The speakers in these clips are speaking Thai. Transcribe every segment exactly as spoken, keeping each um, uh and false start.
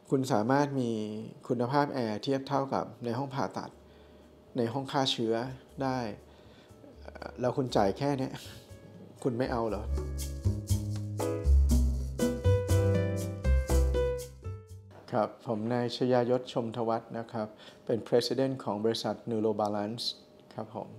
คุณสามารถมีคุณภาพแอร์เทียบเท่ากับในห้องผ่าตัดในห้องฆ่าเชื้อได้แล้วคุณจ่ายแค่นี้คุณไม่เอาเหรอครับผมนายชยายศชมทวัฒน์นะครับเป็น President ของบริษัท Neurobalance ครับผม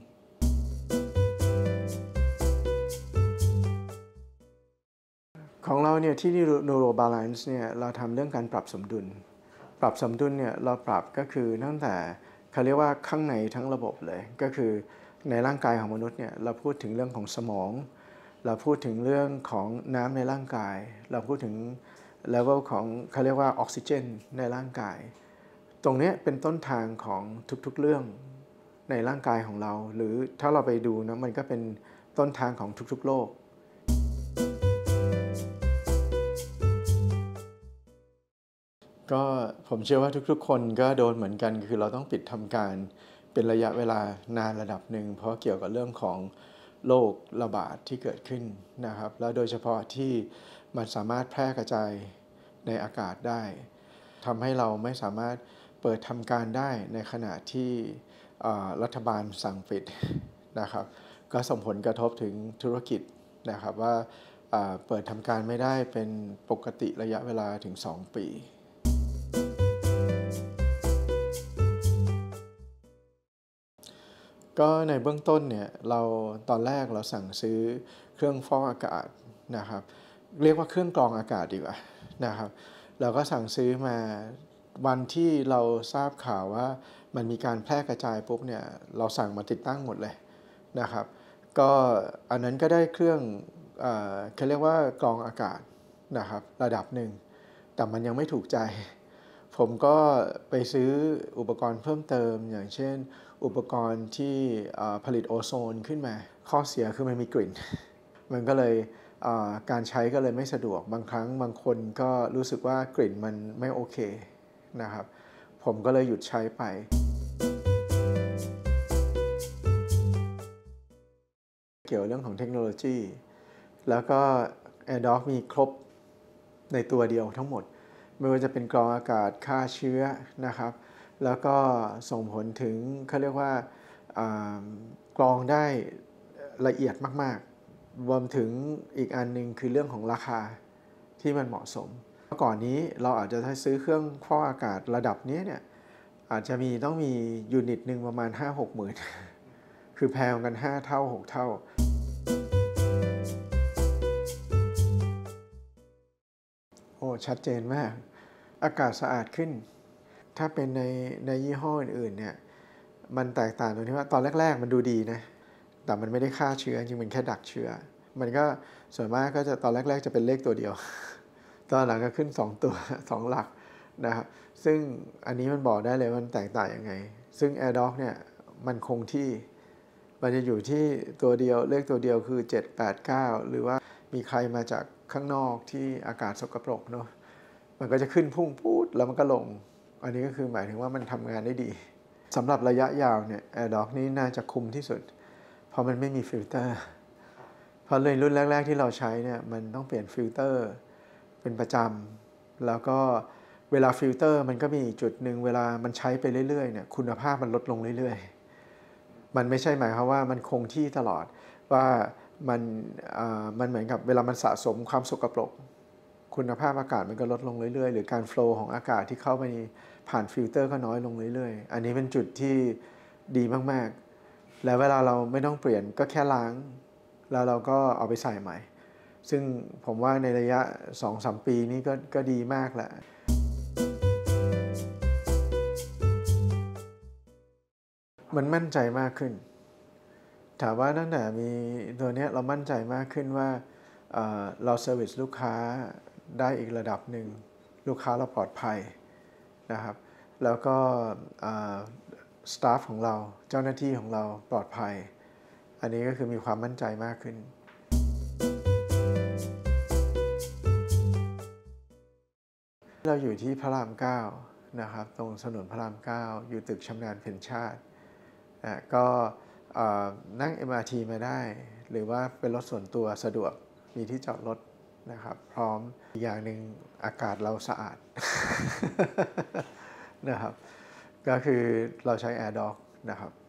ของเราเนี่ยที่ Neurobalance เนี่ยเราทำเรื่องการปรับสมดุลปรับสมดุลเนี่ยเราปรับก็คือตั้งแต่เขาเรียกว่าข้างในทั้งระบบเลยก็คือในร่างกายของมนุษย์เนี่ยเราพูดถึงเรื่องของสมองเราพูดถึงเรื่องของน้ำในร่างกายเราพูดถึงเลเวลของเขาเรียกว่าออกซิเจนในร่างกายตรงนี้เป็นต้นทางของทุกๆเรื่องในร่างกายของเราหรือถ้าเราไปดูนะมันก็เป็นต้นทางของทุกๆโรคก็ผมเชื่อว่าทุกๆคนก็โดนเหมือนกันคือเราต้องปิดทำการเป็นระยะเวลานานระดับหนึ่งเพราะเกี่ยวกับเรื่องของโรคระบาดที่เกิดขึ้นนะครับแล้วโดยเฉพาะที่มันสามารถแพร่กระจายในอากาศได้ทำให้เราไม่สามารถเปิดทำการได้ในขณะที่รัฐบาลสั่งปิดนะครับก็ส่งผลกระทบถึงธุรกิจนะครับว่าเปิดทำการไม่ได้เป็นปกติระยะเวลาถึงสองปีก็ในเบื้องต้นเนี่ยเราตอนแรกเราสั่งซื้อเครื่องฟอกอากาศนะครับเรียกว่าเครื่องกรองอากาศดีกว่านะครับเราก็สั่งซื้อมาวันที่เราทราบข่าวว่ามันมีการแพร่กระจายปุ๊บเนี่ยเราสั่งมาติดตั้งหมดเลยนะครับก็อันนั้นก็ได้เครื่องเอ่อเขาเรียกว่ากรองอากาศนะครับระดับหนึ่งแต่มันยังไม่ถูกใจผมก็ไปซื้ออุปกรณ์เพิ่มเติมอย่างเช่นอุปกรณ์ที่ผลิตโอโซนขึ้นมาข้อเสียคือมันมีกลิ่นมันก็เลยการใช้ก็เลยไม่สะดวกบางครั้งบางคนก็รู้สึกว่ากลิ่นมันไม่โอเคนะครับผมก็เลยหยุดใช้ไปเกี่ยวเรื่องของเทคโนโลยีแล้วก็ AirDoc มีครบในตัวเดียวทั้งหมดไม่ว่าจะเป็นกรองอากาศฆ่าเชื้อนะครับแล้วก็ส่งผลถึงเขาเรียกว่ากรองได้ละเอียดมากๆรวมถึงอีกอันนึงคือเรื่องของราคาที่มันเหมาะสมเมื่อก่อนนี้เราอาจจะซื้อเครื่องฟอกอากาศระดับนี้เนี่ยอาจจะมีต้องมียูนิตหนึ่งประมาณ ห้าหก หมื่นคือแพงกันห้าเท่าหกเท่าโอ้ชัดเจนมากอากาศสะอาดขึ้นถ้าเป็นในในยี่ห้ออื่นๆเนี่ยมันแตกต่างตรงที่ว่าตอนแรกๆมันดูดีนะแต่มันไม่ได้ฆ่าเชื้อจริงมันแค่ดักเชื้อมันก็ส่วนมากก็จะตอนแรกๆจะเป็นเลขตัวเดียวตอนหลังก็ขึ้นสองตัวสองหลักนะครับซึ่งอันนี้มันบอกได้เลยว่ามันแตกต่างยังไงซึ่ง AirDoc เนี่ยมันคงที่มันจะอยู่ที่ตัวเดียวเลขตัวเดียวคือเจ็ด แปด เก้าหรือว่ามีใครมาจากข้างนอกที่อากาศสกปรกเนาะมันก็จะขึ้นพุ่งพูดแล้วมันก็ลงอันนี้ก็คือหมายถึงว่ามันทำงานได้ดีสำหรับระยะยาวเนี่ย AirDoc นี้น่าจะคุมที่สุดเพราะมันไม่มีฟิลเตอร์เพราะเลยรุ่นแรกๆที่เราใช้เนี่ยมันต้องเปลี่ยนฟิลเตอร์เป็นประจำแล้วก็เวลาฟิลเตอร์มันก็มีจุดหนึ่งเวลามันใช้ไปเรื่อยๆเนี่ยคุณภาพมันลดลงเรื่อยๆมันไม่ใช่หมายความว่ามันคงที่ตลอดว่ามันมันเหมือนกับเวลามันสะสมความสกปรกคุณภาพอากาศมันก็ลดลงเรื่อยๆหรือการโฟลว์ของอากาศที่เข้าไปผ่านฟิลเตอร์ก็น้อยลงเรื่อยๆอันนี้เป็นจุดที่ดีมากๆแล้วเวลาเราไม่ต้องเปลี่ยนก็แค่ล้างแล้วเราก็เอาไปใส่ใหม่ซึ่งผมว่าในระยะ สองถึงสาม ปีนี้ก็ก็ดีมากแหละมันมั่นใจมากขึ้นถามว่าตั้งแต่มีตัวนี้เรามั่นใจมากขึ้นว่าเราเซอร์วิสลูกค้าได้อีกระดับหนึ่งลูกค้าเราปลอดภัยนะครับแล้วก็สตาฟของเราเจ้าหน้าที่ของเราปลอดภัยอันนี้ก็คือมีความมั่นใจมากขึ้นเราอยู่ที่พระรามเก้านะครับตรงถนนพระรามเก้าอยู่ตึกชำนาญเพ็ญชาติก็นั่ง เอ็ม อาร์ ที มาได้หรือว่าเป็นรถส่วนตัวสะดวกมีที่จอดรถนะครับพร้อมอีกอย่างหนึ่งอากาศเราสะอาด นะครับก็คือเราใช้ AirDock นะครับ